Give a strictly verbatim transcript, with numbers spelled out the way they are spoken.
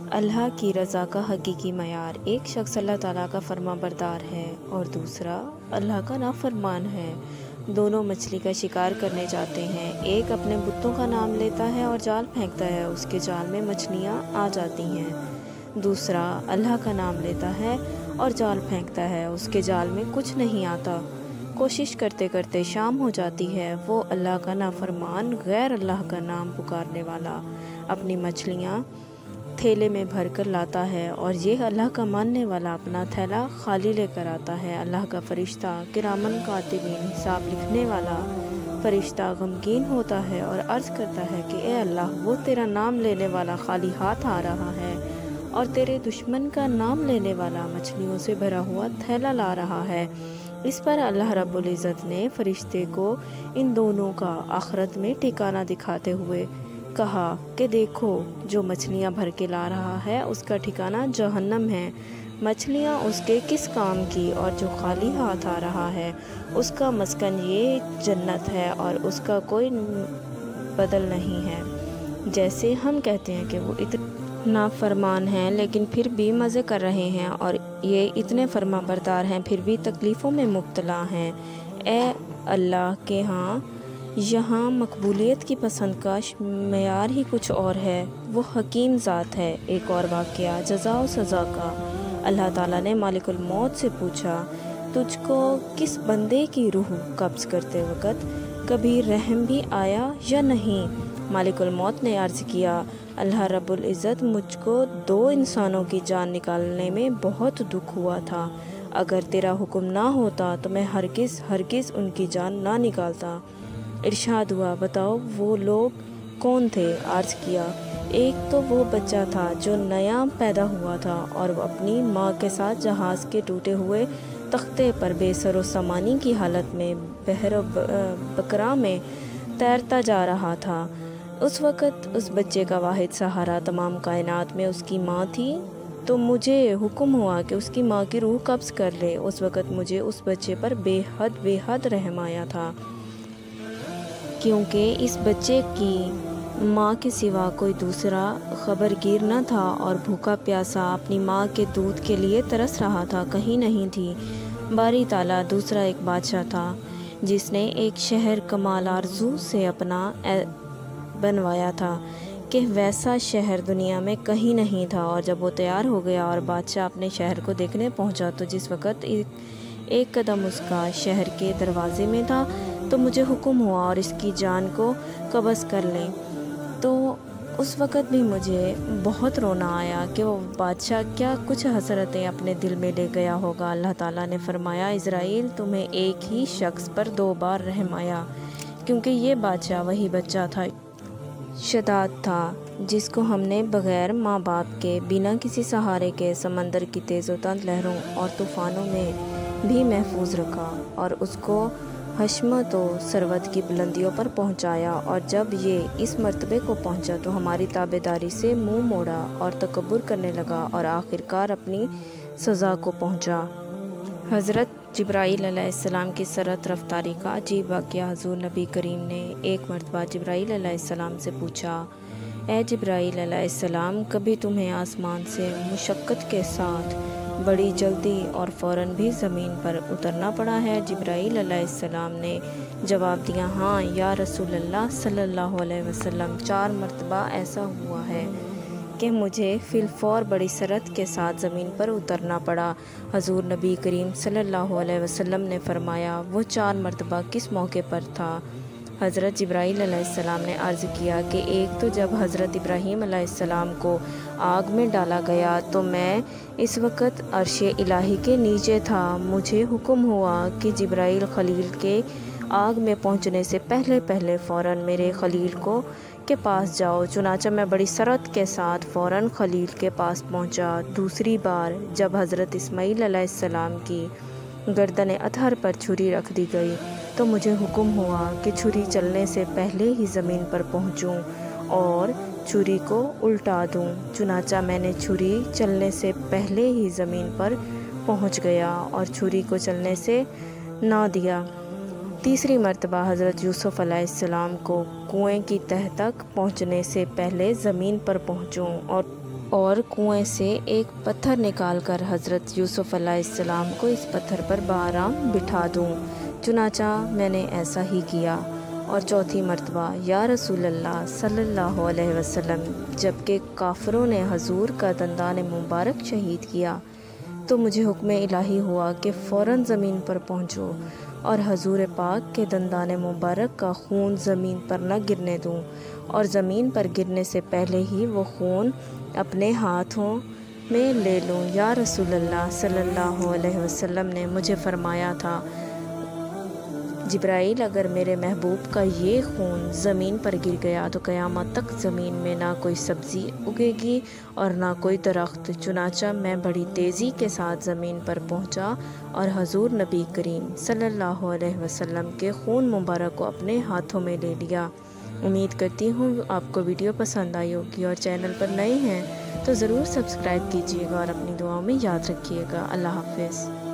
اللہ کی رضا کا حقیقی معیار، ایک شخص اللہ تعالیٰ کا فرما بردار ہے اور دوسرا اللہ کا نافرمان ہے۔ دونوں مچھلی کا شکار کرنے جاتے ہیں، ایک اپنے بتوں کا نام لیتا ہے اور جال پھینکتا ہے، اس کے جال میں مچھلیاں آ جاتی ہیں۔ دوسرا اللہ کا نام لیتا ہے اور جال پھینکتا ہے، اس کے جال میں کچھ نہیں آتا۔ کوشش کرتے کرتے شام ہو جاتی ہے، وہ اللہ کا نافرمان غیر اللہ کا نام پکارنے والا اپنی مچھلیاں تھیلے میں بھر کر لاتا ہے اور یہ اللہ کا ماننے والا اپنا تھیلا خالی لے کر آتا ہے۔ اللہ کا فرشتہ کرامن کاتبین، حساب لکھنے والا فرشتہ غمگین ہوتا ہے اور عرض کرتا ہے کہ اے اللہ، وہ تیرا نام لینے والا خالی ہاتھ آ رہا ہے اور تیرے دشمن کا نام لینے والا مچھلیوں سے بھرا ہوا تھیلا لا رہا ہے۔ اس پر اللہ رب العزت نے فرشتے کو ان دونوں کا آخرت میں ٹھکانہ دکھاتے ہوئے کہا کہ دیکھو، جو مچھلیاں بھر کے لا رہا ہے اس کا ٹھکانہ جہنم ہے، مچھلیاں اس کے کس کام کی، اور جو خالی ہاتھ آ رہا ہے اس کا مسکن یہ جنت ہے اور اس کا کوئی بدل نہیں ہے۔ جیسے ہم کہتے ہیں کہ وہ اتنے نافرمان ہیں لیکن پھر بھی مزے کر رہے ہیں اور یہ اتنے فرما بردار ہیں پھر بھی تکلیفوں میں مبتلا ہیں۔ اے اللہ کے ہاں یہاں مقبولیت کی پسند کا معیار ہی کچھ اور ہے، وہ حکیم ذات ہے۔ ایک اور واقعہ جزا و سزا کا۔ اللہ تعالیٰ نے مالک الموت سے پوچھا، تجھ کو کس بندے کی روح قبض کرتے وقت کبھی رحم بھی آیا یا نہیں؟ مالک الموت نے عرض کیا، اللہ رب العزت، مجھ کو دو انسانوں کی جان نکالنے میں بہت دکھ ہوا تھا، اگر تیرا حکم نہ ہوتا تو میں ہرگز ہرگز ان کی جان نہ نکالتا۔ ارشاد ہوا، بتاؤ وہ لوگ کون تھے؟ عرض کیا، ایک تو وہ بچہ تھا جو نیا پیدا ہوا تھا اور وہ اپنی ماں کے ساتھ جہاز کے ٹوٹے ہوئے تختے پر بے سر و سامانی کی حالت میں بحر بکرا میں تیرتا جا رہا تھا۔ اس وقت اس بچے کا واحد سہارا تمام کائنات میں اس کی ماں تھی، تو مجھے حکم ہوا کہ اس کی ماں کی روح قبض کر لے۔ اس وقت مجھے اس بچے پر بے حد بے حد رحم آیا تھا، کیونکہ اس بچے کی ماں کے سوا کوئی دوسرا خبرگیر نہ تھا اور بھوکا پیاسا اپنی ماں کے دودھ کے لیے ترس رہا تھا، کہیں نہیں تھی۔ باری تعالیٰ دوسرا ایک بادشاہ تھا جس نے ایک شہر کمال آرزو سے اپنا بنوایا تھا کہ ویسا شہر دنیا میں کہیں نہیں تھا، اور جب وہ تیار ہو گیا اور بادشاہ اپنے شہر کو دیکھنے پہنچا تو جس وقت ایک قدم اس کا شہر کے دروازے میں تھا تو مجھے حکم ہوا اور اس کی جان کو قبض کر لیں۔ تو اس وقت بھی مجھے بہت رونا آیا کہ وہ بادشاہ کیا کچھ حسرتیں اپنے دل میں لے گیا ہوگا۔ اللہ تعالیٰ نے فرمایا، اسرائیل، تمہیں ایک ہی شخص پر دو بار رحم آیا، کیونکہ یہ بادشاہ وہی بچہ تھا، شداد تھا، جس کو ہم نے بغیر ماں باپ کے، بنا کسی سہارے کے سمندر کی تیز و تند لہروں اور طوفانوں میں بھی محفوظ رکھا اور اس کو حشمت و ثروت کی بلندیوں پر پہنچایا، اور جب یہ اس مرتبے کو پہنچا تو ہماری تابعداری سے منہ موڑا اور تکبر کرنے لگا اور آخرکار اپنی سزا کو پہنچا۔ حضرت جبرائیل علیہ السلام کی سرعت رفتاری کا عجیب واقعہ۔ حضور نبی کریم نے ایک مرتبہ جبرائیل علیہ السلام سے پوچھا، اے جبرائیل علیہ السلام، کبھی تمہیں آسمان سے مشقت کے ساتھ بڑی جلدی اور فوراً بھی زمین پر اترنا پڑا ہے؟ جبرائیل علیہ السلام نے جواب دیا، ہاں یا رسول اللہ صلی اللہ علیہ وسلم، چار مرتبہ ایسا ہوا ہے کہ مجھے فی الفور بڑی سرعت کے ساتھ زمین پر اترنا پڑا۔ حضور نبی کریم صلی اللہ علیہ وسلم نے فرمایا، وہ چار مرتبہ کس موقع پر تھا؟ حضرت جبرائیل علیہ السلام نے عرض کیا کہ ایک تو جب حضرت ابراہیم علیہ السلام کو آگ میں ڈالا گیا تو میں اس وقت عرش الہی کے نیچے تھا، مجھے حکم ہوا کہ جبرائیل خلیل کے آگ میں پہنچنے سے پہلے پہلے فوراً میرے خلیل کو کے پاس جاؤ، چنانچہ میں بڑی سرعت کے ساتھ فوراً خلیل کے پاس پہنچا۔ دوسری بار جب حضرت اسماعیل علیہ السلام کی گردن اطہر پر چھری رکھ دی گئی تو مجھے حکم ہوا کہ چھری چلنے سے پہلے ہی زمین پر پہنچوں اور چھری کو الٹا دوں، چنانچہ میں نے چھری چلنے سے پہلے ہی زمین پر پہنچ گیا اور چھری کو چلنے سے نہ دیا۔ تیسری مرتبہ حضرت یوسف علیہ السلام کو کنویں کی تہہ تک پہنچنے سے پہلے زمین پر پہنچوں اور اور کنویں سے ایک پتھر نکال کر حضرت یوسف علیہ السلام کو اس پتھر پر بآرام بٹھا دوں۔ چنانچہ میں نے ایسا ہی کیا، اور چوتھی مرتبہ یا رسول اللہ صلی اللہ علیہ وسلم جبکہ کافروں نے حضور کا دندان مبارک شہید کیا تو مجھے حکم الہی ہوا کہ فوراً زمین پر پہنچو اور حضور پاک کے دندان مبارک کا خون زمین پر نہ گرنے دوں، اور زمین پر گرنے سے پہلے ہی وہ خون اپنے ہاتھوں میں لے لوں۔ یا رسول اللہ صلی اللہ علیہ وسلم نے مجھے فرمایا تھا، جبرائیل اگر میرے محبوب کا یہ خون زمین پر گر گیا تو قیامت تک زمین میں نہ کوئی سبزی اگے گی اور نہ کوئی درخت۔ چنانچہ میں بڑی تیزی کے ساتھ زمین پر پہنچا اور حضور نبی کریم صلی اللہ علیہ وسلم کے خون مبارک کو اپنے ہاتھوں میں لے لیا۔ امید کرتی ہوں آپ کو ویڈیو پسند آئی ہوگی، اور چینل پر نئے ہیں تو ضرور سبسکرائب کیجیے گا اور اپنی دعاؤں میں یاد رکھیے گا۔ اللہ حافظ۔